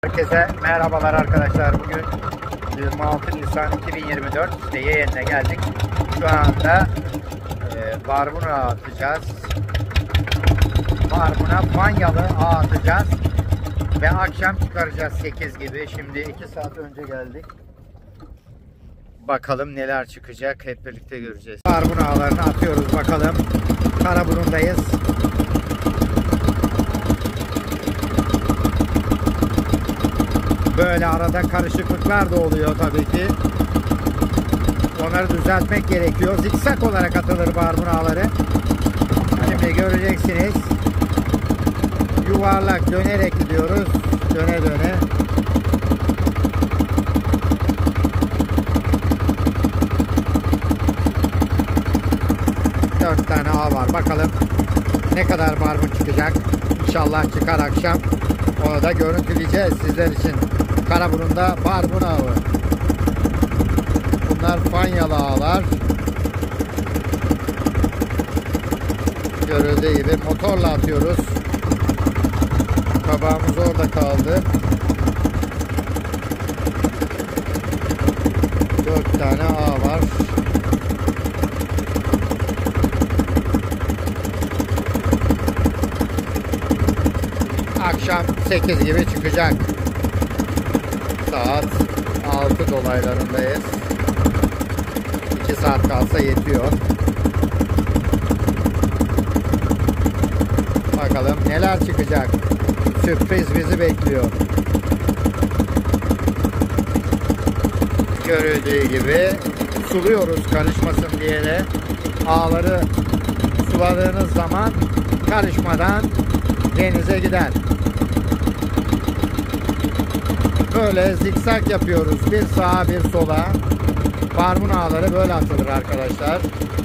Herkese merhabalar arkadaşlar. Bugün 26 Nisan 2024 işte yeğenine geldik. Şu anda barbuna atacağız. Barbuna panyalı ağ atacağız. Ve akşam çıkaracağız 8 gibi. Şimdi 2 saat önce geldik. Bakalım neler çıkacak. Hep birlikte göreceğiz. Barbuna ağlarını atıyoruz bakalım. Karaburun'dayız. Böyle arada karışıklıklar da oluyor tabii ki. Onları düzeltmek gerekiyor. Zikzak olarak atılır barbun ağları. Şimdi göreceksiniz. Yuvarlak dönerek gidiyoruz. Döne döne. Dört tane ağ var. Bakalım ne kadar barbun çıkacak. İnşallah çıkar akşam. Onu da görüntüleyeceğiz sizler için. Karaburun'da barbun ağı. Bunlar panyalı ağlar. Görüldüğü gibi motorla atıyoruz. Kabağımız orada kaldı. 4 tane ağ var. Akşam 8 gibi çıkacak. Saat 6 dolaylarındayız. 2 saat kalsa yetiyor. Bakalım neler çıkacak. Sürpriz bizi bekliyor. Görüldüğü gibi suluyoruz karışmasın diye de. Ağları suladığınız zaman karışmadan denize gider. Böyle zikzak yapıyoruz. Bir sağa bir sola. Barbun ağları böyle atılır arkadaşlar.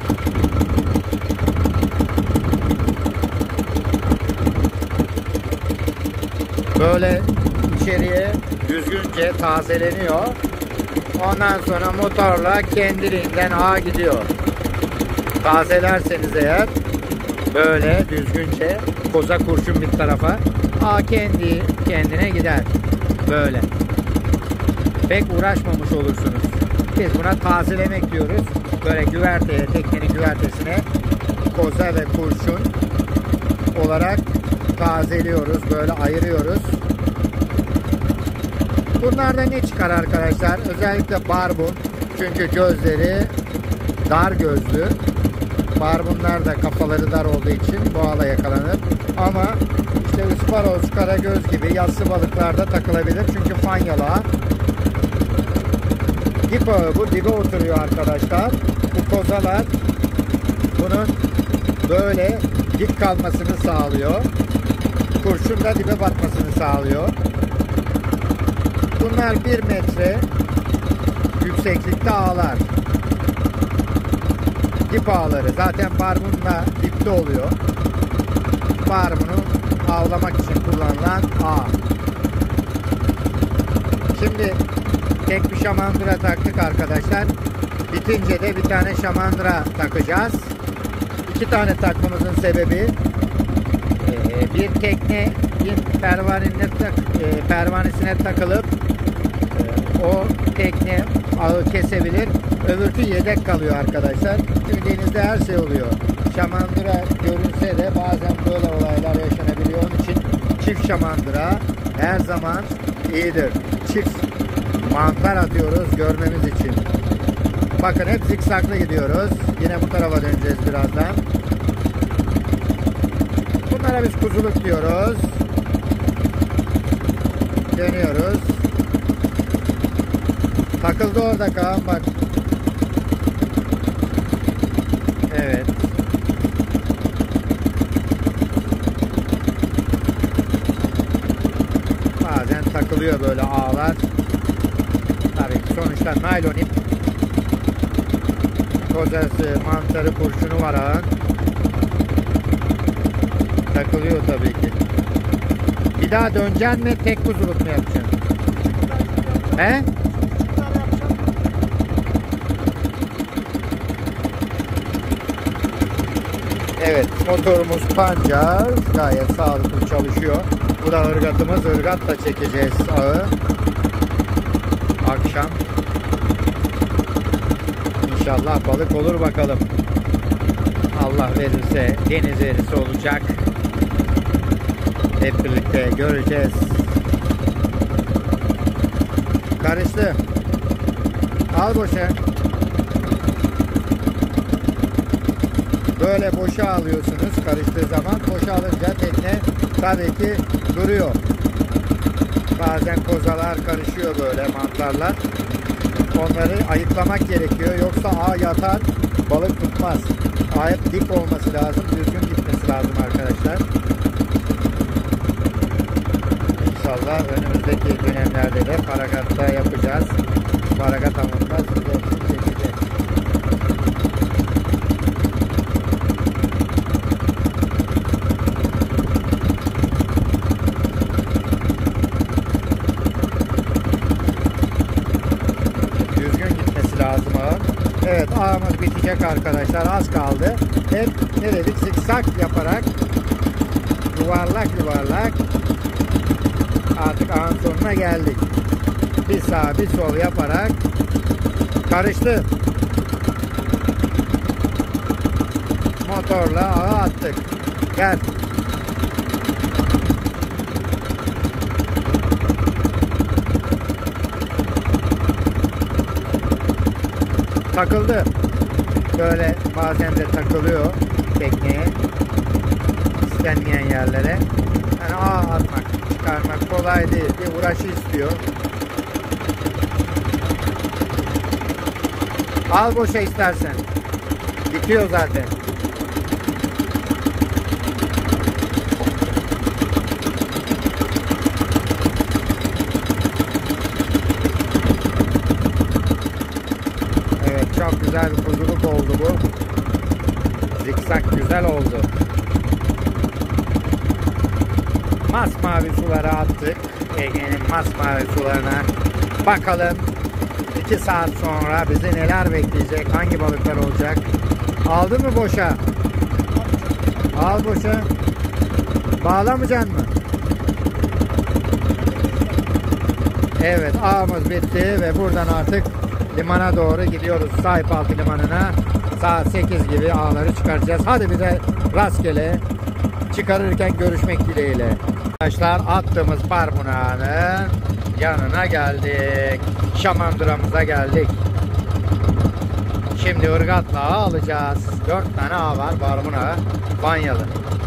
Böyle içeriye düzgünce tazeleniyor. Ondan sonra motorla kendiliğinden ağa gidiyor. Tazelerseniz eğer böyle düzgünce koza kurşun bir tarafa ağ kendi kendine gider. Böyle. Pek uğraşmamış olursunuz. Biz buna tazelemek diyoruz. Böyle güverteye, teknenin güvertesine koza ve kurşun olarak tazeliyoruz. Böyle ayırıyoruz. Bunlardan ne çıkar arkadaşlar? Özellikle barbun. Çünkü gözleri dar gözlü. Barbunlar da kafaları dar olduğu için boğala yakalanır. Ama işte ısparoz, karagöz gibi yassı balıklarda takılabilir. Çünkü fanyalı ağ. Dip ağı bu. Dibe oturuyor arkadaşlar. Bu kozalar bunun böyle dik kalmasını sağlıyor. Kurşun da dibe batmasını sağlıyor. Bunlar 1 metre yükseklikte ağlar. Dip ağları. Zaten barbunla dipte oluyor. Barbunu avlamak için kullanılan ağ. Şimdi tek bir şamandıra taktık arkadaşlar. Bitince de bir tane şamandıra takacağız. 2 tane takmamızın sebebi bir tekne pervanesine takılıp o tekne ağı kesebilir. Öbürkü yedek kalıyor arkadaşlar. Çünkü denizde her şey oluyor. Şamandıra görünse de bazen böyle olaylar yaşanabiliyor. Onun için çift şamandıra her zaman iyidir. Çift mantar atıyoruz görmemiz için. Bakın hep zikzaklı gidiyoruz. Yine bu tarafa döneceğiz birazdan. Bunlara biz kuzuluk diyoruz. Dönüyoruz. Takıldı orada Kaan bak. Evet. Bazen takılıyor böyle ağlar. Tabii sonuçta naylon ip. Kozası, mantarı, kurşunu var ağın. Takılıyor tabii ki. Bir daha döneceksin mi? Tek kuzuluk mu yapacaksın? He? Evet, motorumuz pancar, gayet sağlıklı çalışıyor. Bu da ırgatımız. Irgatla çekeceğiz ağı. Akşam. İnşallah balık olur bakalım. Allah verirse deniz erisi olacak. Hep birlikte göreceğiz. Karıştı. Al boşa. Böyle boşa alıyorsunuz karıştığı zaman. Boşa alınca tekne tabii ki duruyor. Bazen kozalar karışıyor böyle, mantarlar. Onları ayıklamak gerekiyor. Yoksa ağ yatar, balık tutmaz. Ağ hep dik olması lazım, düzgün gitmesi lazım arkadaşlar. İnşallah önümüzdeki dönemlerde de Faragatta yapacağız. Faragat avında size çekeceğiz. Düzgün gitmesi lazım ağın. Evet, ağımız bitecek arkadaşlar. Az kaldı. Hep ne dedik? Zikzak yaparak yuvarlak yuvarlak artık ağın sonuna geldik. Bir sağ bir sol yaparak karıştı. Motorla ağı attık. Gel. Takıldı. Böyle bazen de takılıyor tekneye. İstenmeyen yerlere. Yani ağ atmak, çıkarmak kolay değil. Bir uğraşı istiyor. Al boşa istersen. Bitiyor zaten. Evet, çok güzel bir kuzuluk oldu bu. Zikzak güzel oldu. Masmavi sulara attık. Ege'nin masmavi sularına. Bakalım 2 saat sonra bizi neler bekleyecek? Hangi balıklar olacak? Aldın mı boşa? Al boşa. Bağlamayacaksın mı? Evet, ağımız bitti ve buradan artık limana doğru gidiyoruz. Sahipaltı limanına. Saat 8 gibi ağları çıkaracağız. Hadi bir de rastgele çıkarırken görüşmek dileğiyle. Arkadaşlar, attığımız Barbunağı'nın yanına geldik. Şamandıramıza geldik. Şimdi ırgatla ağ alacağız. 4 tane ağ var Barbunağı. Banyalı.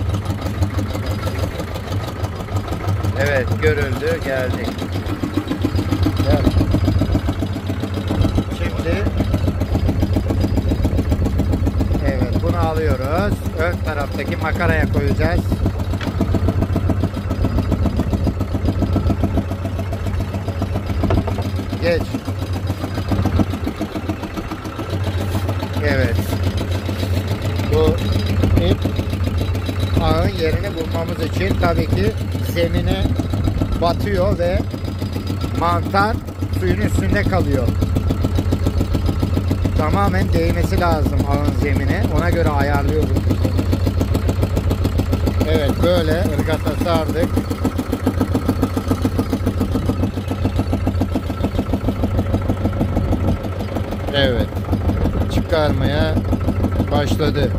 Evet, görüldü, geldik. Gel. Şimdi evet, bunu alıyoruz. Ön taraftaki makaraya koyacağız. Geç. Evet. Bu ip ağın yerini bulmamız için tabii ki zemine batıyor ve mantar suyun üstünde kalıyor. Tamamen değmesi lazım ağın zemine. Ona göre ayarlıyoruz. Evet, böyle ırgata sardık. Evet. Çıkarmaya başladı.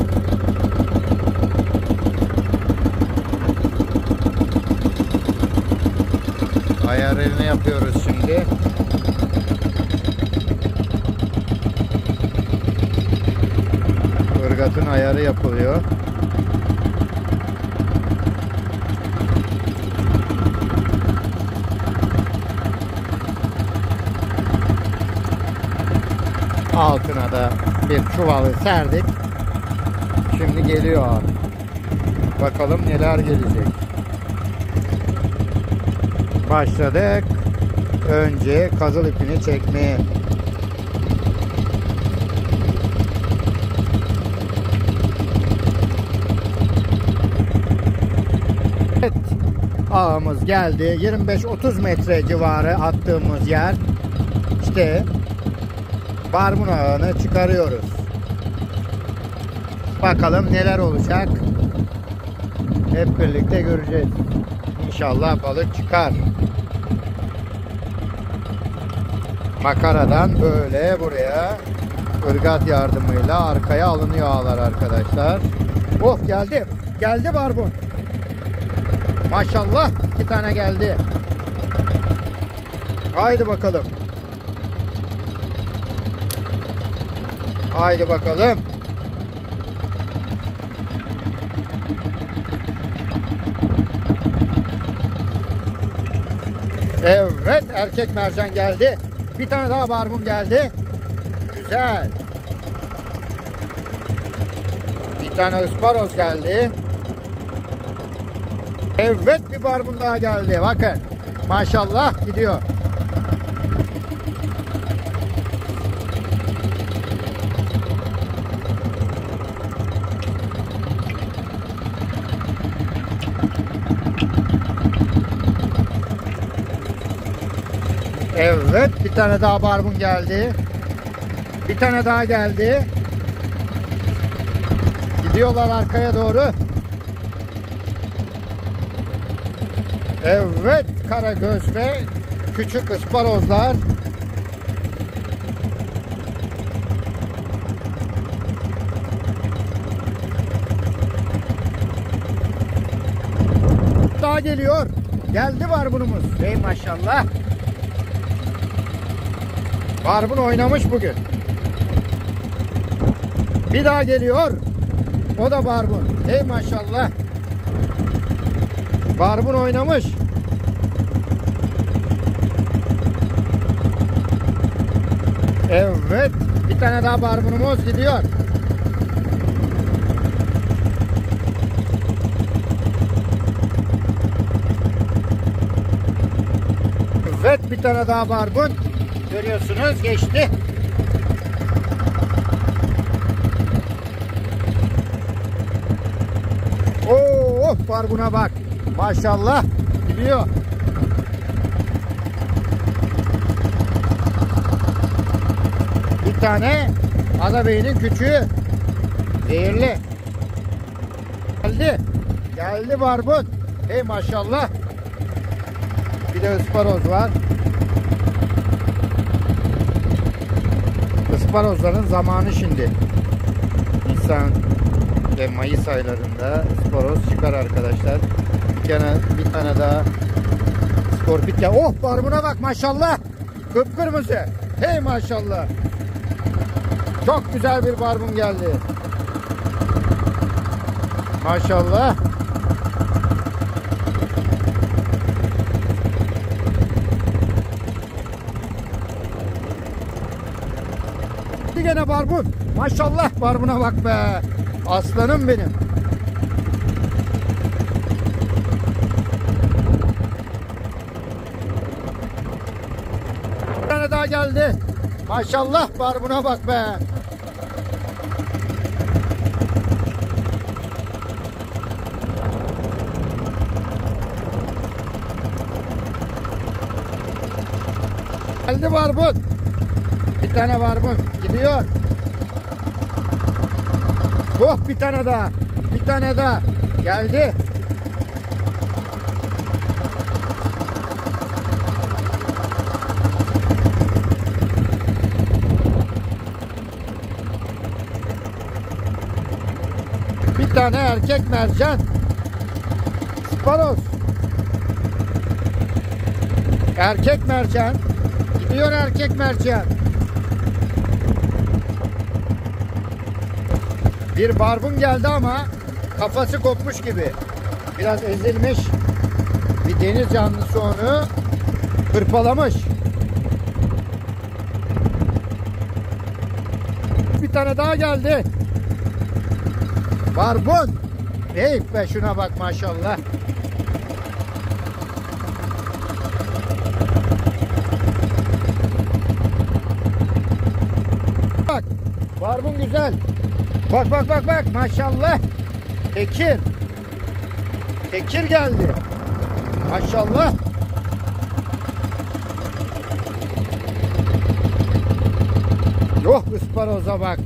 Ayarını yapıyoruz şimdi. Irgatın ayarı yapılıyor. Altına da bir çuvalı serdik. Şimdi geliyor abi. Bakalım neler gelecek. Başladık. Önce kazıl ipini çekmeye. Evet. Ağımız geldi. 25-30 metre civarı attığımız yer. İşte barbun ağını çıkarıyoruz. Bakalım neler olacak. Hep birlikte göreceğiz. İnşallah balık çıkar. Makaradan böyle buraya ırgat yardımıyla arkaya alınıyor ağlar arkadaşlar. Oh, geldi. Geldi barbun. Maşallah 2 tane geldi. Haydi bakalım. Haydi bakalım. Evet, erkek mercan geldi. Bir tane daha barbun geldi. Güzel. Bir tane ısparoz geldi. Evet, bir barbun daha geldi. Bakın. Maşallah gidiyor. Evet, bir tane daha barbun geldi. Bir tane daha geldi. Gidiyorlar arkaya doğru. Evet, karagöz ve küçük ısparozlar. Daha geliyor. Geldi barbunumuz. Ey maşallah. Barbun oynamış bugün. Bir daha geliyor. O da barbun. Ey maşallah. Barbun oynamış. Evet. Bir tane daha barbunumuz gidiyor. Evet, bir tane daha barbun. Görüyorsunuz, geçti. Oo, barbuna bak. Maşallah gidiyor. Bir tane adabeyinin küçüğü. Zehirli. Geldi. Geldi barbun. Hey maşallah. Bir de ısparoz var. Isparozların zamanı şimdi. Nisan ve Mayıs aylarında ısparoz çıkar arkadaşlar. Bir tane daha skorpit ya. Oh, barbuna bak maşallah. Kıpkırmızı. Hey maşallah. Çok güzel bir barbun geldi. Maşallah. Gene barbun. Maşallah, barbuna bak be. Aslanım benim. Bir tane daha geldi. Maşallah, barbuna bak be. Geldi barbun. Bir tane barbun gidiyor. Oh, bir tane daha. Bir tane daha. Geldi. Bir tane erkek mercan. Sparos. Erkek mercan. Gidiyor erkek mercan. Bir barbun geldi ama kafası kopmuş gibi. Biraz ezilmiş. Bir deniz canlısı onu hırpalamış. Bir tane daha geldi. Barbun. Hey be, şuna bak maşallah. Bak, barbun güzel. Bak bak bak bak maşallah. Tekir. Tekir geldi. Maşallah. Yok, ısparoza bak.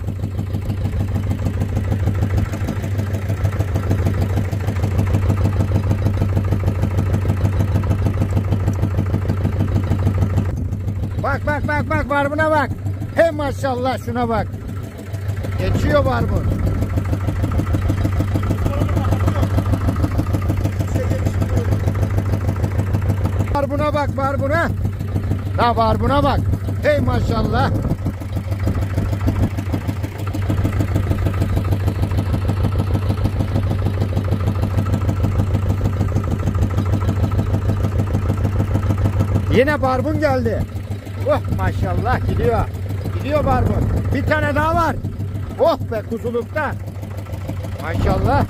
Bak bak bak bak, barbuna bak. He maşallah, şuna bak. Geçiyor barbun. Barbuna bak, barbuna. Ha, barbuna bak. Hey maşallah. Yine barbun geldi. Oh maşallah, gidiyor. Gidiyor barbun. Bir tane daha var. Oh be, kuzulukta. Maşallah.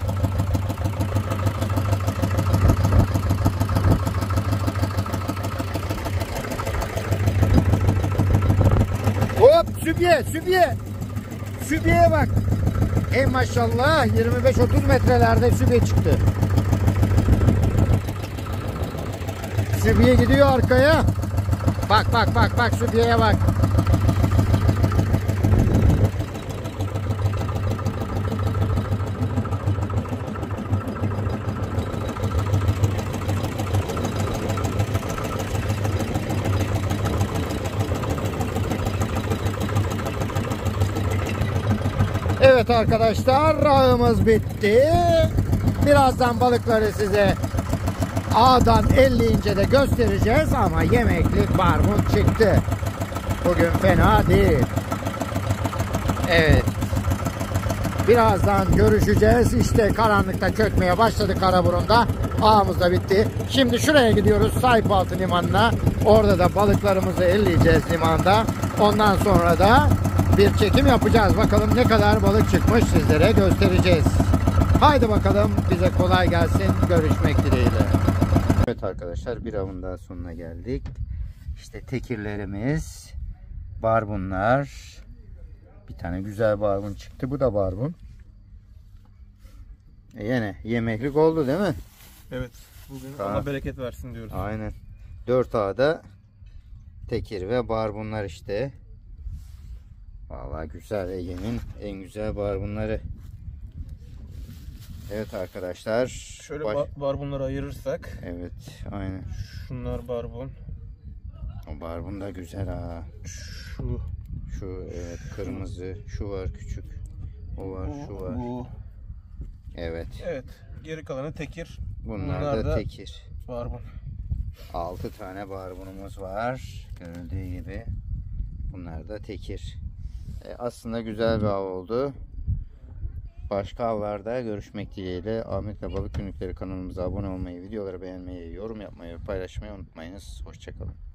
Hop, sübye, sübye. Sübyeye bak. Ey maşallah, 25-30 metrelerde sübye çıktı. Sübye gidiyor arkaya. Bak bak bak bak, sübyeye bak. Evet arkadaşlar, ağımız bitti. Birazdan balıkları size ağdan 50 de göstereceğiz ama yemeklik barbun çıktı. Bugün fena değil. Evet. Birazdan görüşeceğiz. İşte karanlıkta çökmeye başladı Karaburun'da. Ağımız da bitti. Şimdi şuraya gidiyoruz, Sayıpaltı limanına. Orada da balıklarımızı elleyeceğiz limanda. Ondan sonra da bir çekim yapacağız. Bakalım ne kadar balık çıkmış, sizlere göstereceğiz. Haydi bakalım, bize kolay gelsin. Görüşmek dileğiyle. Evet arkadaşlar, bir avın daha sonuna geldik. İşte tekirlerimiz, barbunlar. Bir tane güzel barbun çıktı. Bu da barbun. Yine yemeklik oldu değil mi? Evet. Bugün Allah bereket versin diyoruz. Aynen. 4 ağda tekir ve barbunlar işte. Vallahi güzel, Ege'nin en güzel barbunları. Evet arkadaşlar. Şöyle barbunları ayırırsak. Evet, aynen. Şunlar barbun. O barbun da güzel ha. Şu evet, kırmızı. Şu var küçük. O var, şu var. Bu. Evet. Evet. Geri kalanı tekir. Bunlar da tekir. Barbun. 6 tane barbunumuz var. Görüldüğü gibi. Bunlar da tekir. Aslında güzel bir av oldu. Başka avlarda görüşmek dileğiyle. Ahmet'le Balık Günlükleri kanalımıza abone olmayı, videoları beğenmeyi, yorum yapmayı, paylaşmayı unutmayınız. Hoşça kalın.